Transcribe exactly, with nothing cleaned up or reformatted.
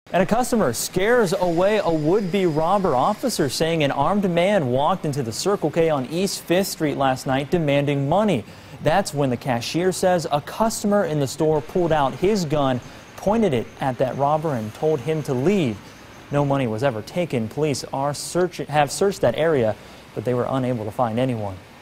And a customer scares away a would-be robber. Officers saying an armed man walked into the Circle K on East fifth Street last night demanding money. That's when the cashier says a customer in the store pulled out his gun, pointed it at that robber, and told him to leave. No money was ever taken. Police are search have searched that area, but they were unable to find anyone.